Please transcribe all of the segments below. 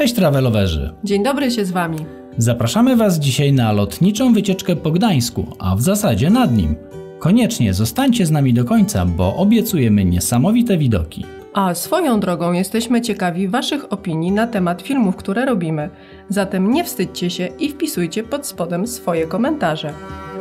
Cześć travelowerzy! Dzień dobry się z Wami. Zapraszamy Was dzisiaj na lotniczą wycieczkę po Gdańsku, a w zasadzie nad nim. Koniecznie zostańcie z nami do końca, bo obiecujemy niesamowite widoki. A swoją drogą jesteśmy ciekawi Waszych opinii na temat filmów, które robimy. Zatem nie wstydźcie się i wpisujcie pod spodem swoje komentarze.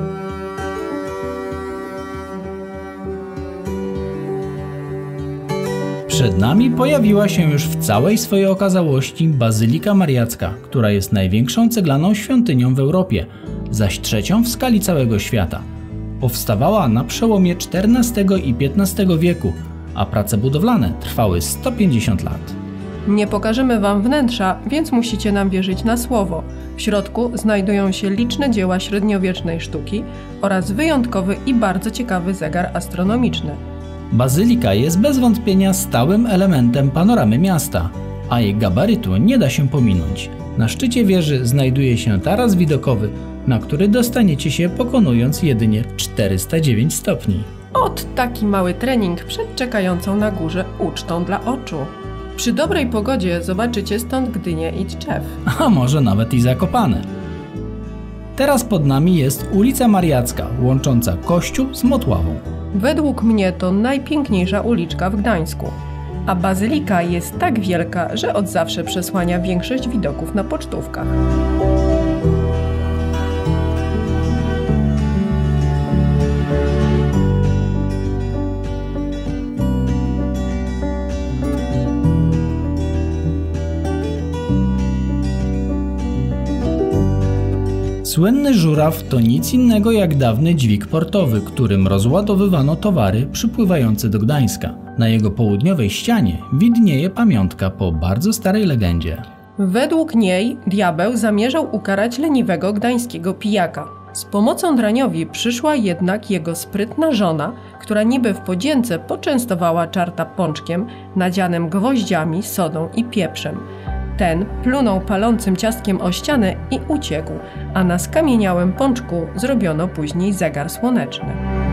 Przed nami pojawiła się już w całej swojej okazałości Bazylika Mariacka, która jest największą ceglaną świątynią w Europie, zaś trzecią w skali całego świata. Powstawała na przełomie XIV i XV wieku, a prace budowlane trwały 150 lat. Nie pokażemy Wam wnętrza, więc musicie nam wierzyć na słowo. W środku znajdują się liczne dzieła średniowiecznej sztuki oraz wyjątkowy i bardzo ciekawy zegar astronomiczny. Bazylika jest bez wątpienia stałym elementem panoramy miasta, a jej gabarytu nie da się pominąć. Na szczycie wieży znajduje się taras widokowy, na który dostaniecie się pokonując jedynie 409 stopni. Taki mały trening przed czekającą na górze ucztą dla oczu. Przy dobrej pogodzie zobaczycie stąd Gdynię i Tczew. A może nawet i Zakopane. Teraz pod nami jest ulica Mariacka, łącząca Kościół z Motławą. Według mnie to najpiękniejsza uliczka w Gdańsku. A bazylika jest tak wielka, że od zawsze przesłania większość widoków na pocztówkach. Słynny żuraw to nic innego jak dawny dźwig portowy, którym rozładowywano towary przypływające do Gdańska. Na jego południowej ścianie widnieje pamiątka po bardzo starej legendzie. Według niej diabeł zamierzał ukarać leniwego gdańskiego pijaka. Z pomocą draniowi przyszła jednak jego sprytna żona, która niby w podzięce poczęstowała czarta pączkiem nadzianym gwoździami, sodą i pieprzem. Ten plunął palącym ciastkiem o ścianę i uciekł, a na skamieniałym pączku zrobiono później zegar słoneczny.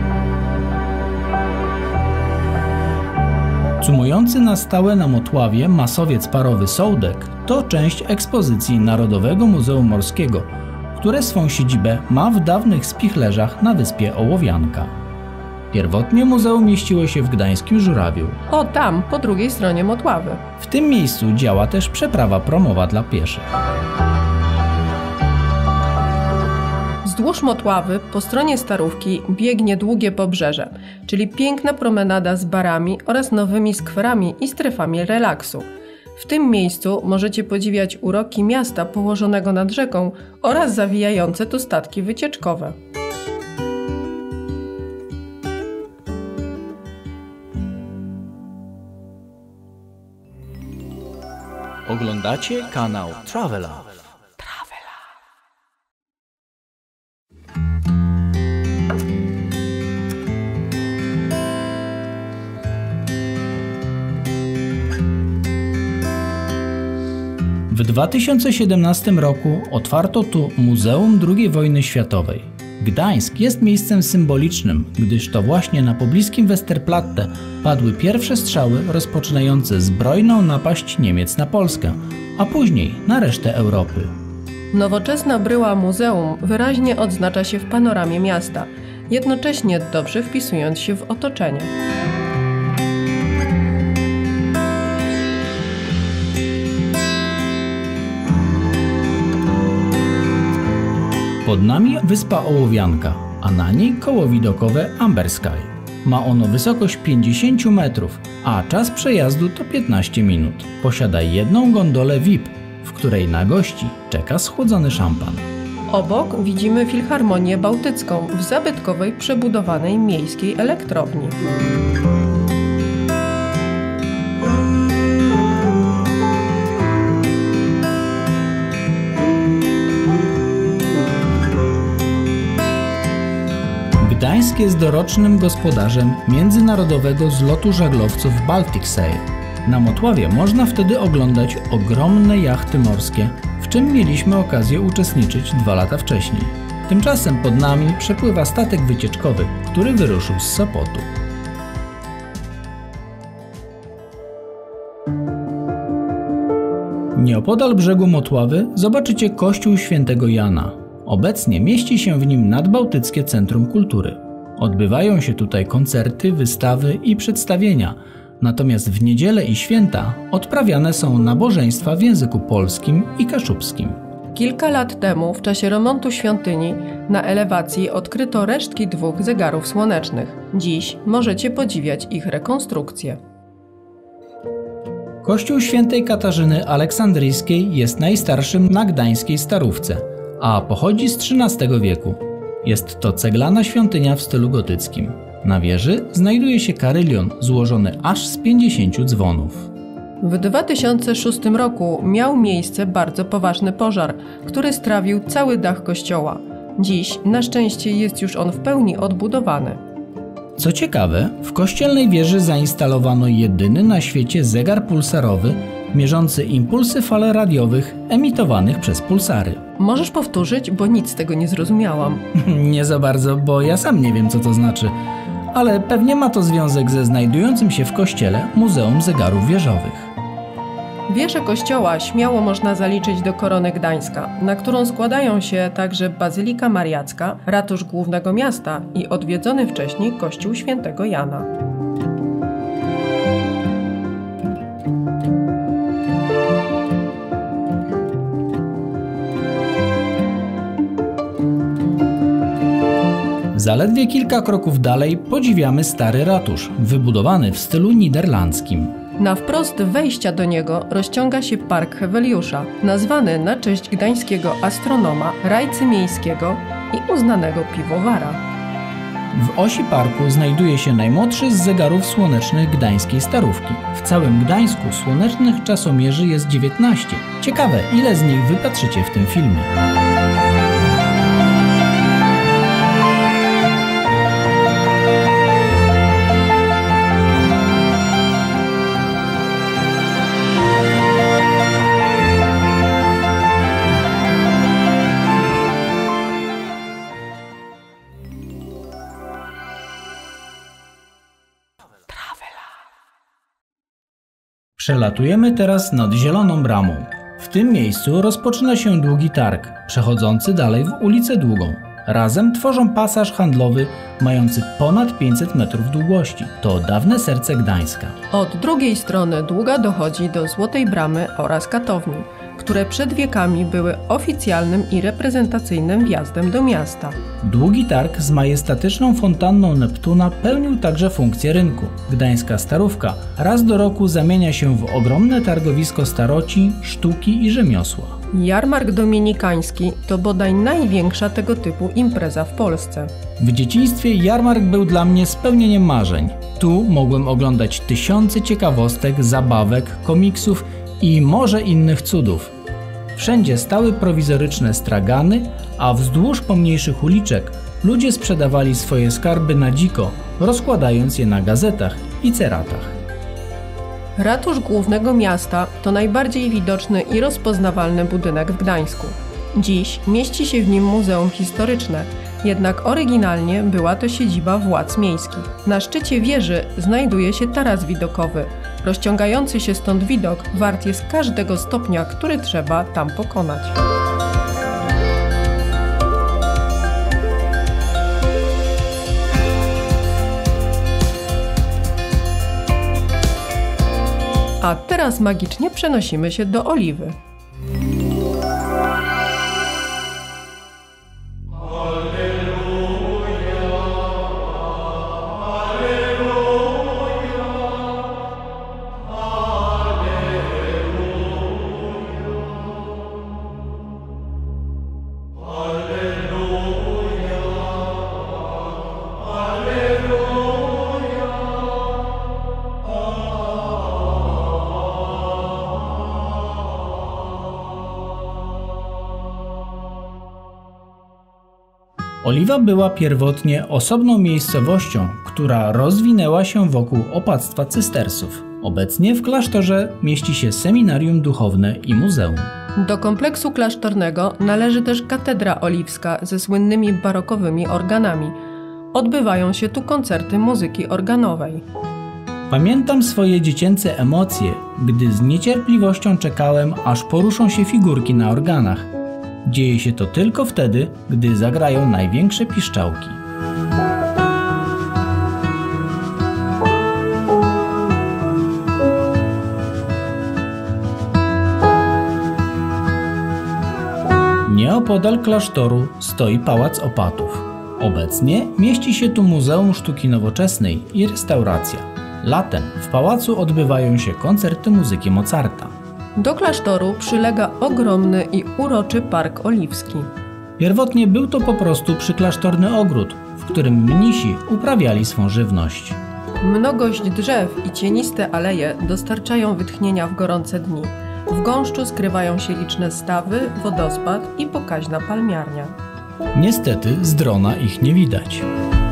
Cumujący na stałe na Motławie masowiec parowy Sołdek to część ekspozycji Narodowego Muzeum Morskiego, które swą siedzibę ma w dawnych Spichlerzach na wyspie Ołowianka. Pierwotnie muzeum mieściło się w gdańskim Żurawiu. Tam, po drugiej stronie Motławy. W tym miejscu działa też przeprawa promowa dla pieszych. Wzdłuż Motławy po stronie Starówki biegnie długie pobrzeże, czyli piękna promenada z barami oraz nowymi skwerami i strefami relaksu. W tym miejscu możecie podziwiać uroki miasta położonego nad rzeką oraz zawijające tu statki wycieczkowe. Oglądacie kanał Travela. W 2017 roku otwarto tu Muzeum II Wojny Światowej. Gdańsk jest miejscem symbolicznym, gdyż to właśnie na pobliskim Westerplatte padły pierwsze strzały rozpoczynające zbrojną napaść Niemiec na Polskę, a później na resztę Europy. Nowoczesna bryła muzeum wyraźnie odznacza się w panoramie miasta, jednocześnie dobrze wpisując się w otoczenie. Pod nami wyspa Ołowianka, a na niej koło widokowe Amber Sky. Ma ono wysokość 50 metrów, a czas przejazdu to 15 minut. Posiada jedną gondolę VIP, w której na gości czeka schłodzony szampan. Obok widzimy Filharmonię Bałtycką w zabytkowej przebudowanej miejskiej elektrowni. Gdańsk jest dorocznym gospodarzem międzynarodowego zlotu żaglowców Baltic Sail. Na Motławie można wtedy oglądać ogromne jachty morskie, w czym mieliśmy okazję uczestniczyć 2 lata wcześniej. Tymczasem pod nami przepływa statek wycieczkowy, który wyruszył z Sopotu. Nieopodal brzegu Motławy zobaczycie kościół Świętego Jana. Obecnie mieści się w nim Nadbałtyckie Centrum Kultury. Odbywają się tutaj koncerty, wystawy i przedstawienia, natomiast w niedzielę i święta odprawiane są nabożeństwa w języku polskim i kaszubskim. Kilka lat temu, w czasie remontu świątyni, na elewacji odkryto resztki 2 zegarów słonecznych. Dziś możecie podziwiać ich rekonstrukcję. Kościół Świętej Katarzyny Aleksandryjskiej jest najstarszym na gdańskiej Starówce, a pochodzi z XIII wieku. Jest to ceglana świątynia w stylu gotyckim. Na wieży znajduje się karylion złożony aż z 50 dzwonów. W 2006 roku miał miejsce bardzo poważny pożar, który strawił cały dach kościoła. Dziś na szczęście jest już on w pełni odbudowany. Co ciekawe, w kościelnej wieży zainstalowano jedyny na świecie zegar pulsarowy mierzący impulsy fal radiowych emitowanych przez pulsary. Możesz powtórzyć, bo nic z tego nie zrozumiałam. Nie za bardzo, bo ja sam nie wiem, co to znaczy, ale pewnie ma to związek ze znajdującym się w kościele Muzeum Zegarów Wieżowych. Wieżę kościoła śmiało można zaliczyć do Korony Gdańska, na którą składają się także Bazylika Mariacka, ratusz głównego miasta i odwiedzony wcześniej kościół Świętego Jana. Zaledwie kilka kroków dalej podziwiamy stary ratusz, wybudowany w stylu niderlandzkim. Na wprost wejścia do niego rozciąga się Park Heweliusza, nazwany na cześć gdańskiego astronoma, rajcy miejskiego i uznanego piwowara. W osi parku znajduje się najmłodszy z zegarów słonecznych gdańskiej Starówki. W całym Gdańsku słonecznych czasomierzy jest 19. Ciekawe, ile z nich wypatrzycie w tym filmie. Przelatujemy teraz nad Zieloną Bramą. W tym miejscu rozpoczyna się długi targ, przechodzący dalej w ulicę Długą. Razem tworzą pasaż handlowy mający ponad 500 metrów długości. To dawne serce Gdańska. Od drugiej strony Długa dochodzi do Złotej Bramy oraz Katowni, które przed wiekami były oficjalnym i reprezentacyjnym wjazdem do miasta. Długi targ z majestatyczną fontanną Neptuna pełnił także funkcję rynku. Gdańska Starówka raz do roku zamienia się w ogromne targowisko staroci, sztuki i rzemiosła. Jarmark dominikański to bodaj największa tego typu impreza w Polsce. W dzieciństwie jarmark był dla mnie spełnieniem marzeń. Tu mogłem oglądać tysiące ciekawostek, zabawek, komiksów i morze innych cudów. Wszędzie stały prowizoryczne stragany, a wzdłuż pomniejszych uliczek ludzie sprzedawali swoje skarby na dziko, rozkładając je na gazetach i ceratach. Ratusz głównego miasta to najbardziej widoczny i rozpoznawalny budynek w Gdańsku. Dziś mieści się w nim muzeum historyczne, jednak oryginalnie była to siedziba władz miejskich. Na szczycie wieży znajduje się taras widokowy. Rozciągający się stąd widok wart jest każdego stopnia, który trzeba tam pokonać. A teraz magicznie przenosimy się do Oliwy. Oliwa była pierwotnie osobną miejscowością, która rozwinęła się wokół opactwa cystersów. Obecnie w klasztorze mieści się seminarium duchowne i muzeum. Do kompleksu klasztornego należy też katedra oliwska ze słynnymi barokowymi organami. Odbywają się tu koncerty muzyki organowej. Pamiętam swoje dziecięce emocje, gdy z niecierpliwością czekałem, aż poruszą się figurki na organach. Dzieje się to tylko wtedy, gdy zagrają największe piszczałki. Nieopodal klasztoru stoi Pałac Opatów. Obecnie mieści się tu Muzeum Sztuki Nowoczesnej i restauracja. Latem w pałacu odbywają się koncerty muzyki Mozarta. Do klasztoru przylega ogromny i uroczy Park Oliwski. Pierwotnie był to po prostu przyklasztorny ogród, w którym mnisi uprawiali swą żywność. Mnogość drzew i cieniste aleje dostarczają wytchnienia w gorące dni. W gąszczu skrywają się liczne stawy, wodospad i pokaźna palmiarnia. Niestety z drona ich nie widać.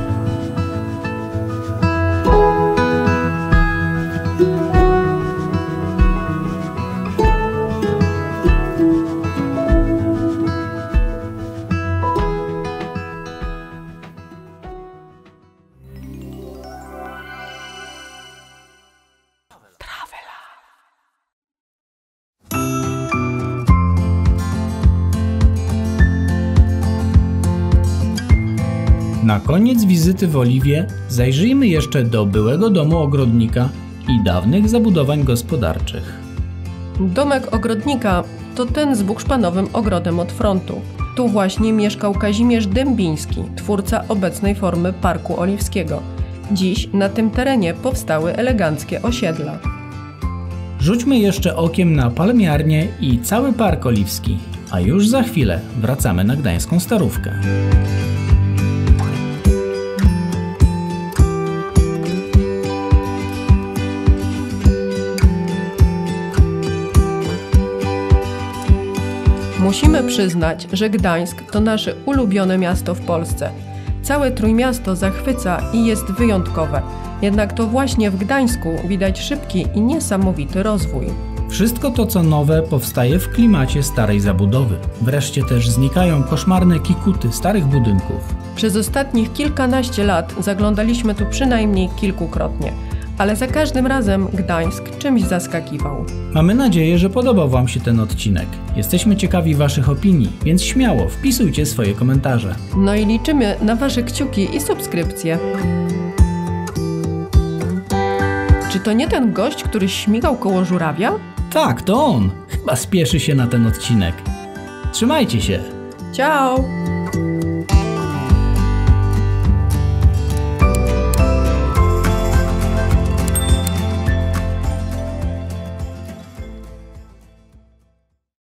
Na koniec wizyty w Oliwie zajrzyjmy jeszcze do byłego domu ogrodnika i dawnych zabudowań gospodarczych. Domek ogrodnika to ten z bukszpanowym ogrodem od frontu. Tu właśnie mieszkał Kazimierz Dębiński, twórca obecnej formy Parku Oliwskiego. Dziś na tym terenie powstały eleganckie osiedla. Rzućmy jeszcze okiem na palmiarnię i cały Park Oliwski, a już za chwilę wracamy na gdańską Starówkę. Musimy przyznać, że Gdańsk to nasze ulubione miasto w Polsce. Całe Trójmiasto zachwyca i jest wyjątkowe. Jednak to właśnie w Gdańsku widać szybki i niesamowity rozwój. Wszystko to, co nowe, powstaje w klimacie starej zabudowy. Wreszcie też znikają koszmarne kikuty starych budynków. Przez ostatnich kilkanaście lat zaglądaliśmy tu przynajmniej kilkukrotnie. Ale za każdym razem Gdańsk czymś zaskakiwał. Mamy nadzieję, że podobał Wam się ten odcinek. Jesteśmy ciekawi Waszych opinii, więc śmiało wpisujcie swoje komentarze. No i liczymy na Wasze kciuki i subskrypcje. Czy to nie ten gość, który śmigał koło żurawia? Tak, to on. Chyba spieszy się na ten odcinek. Trzymajcie się. Ciao!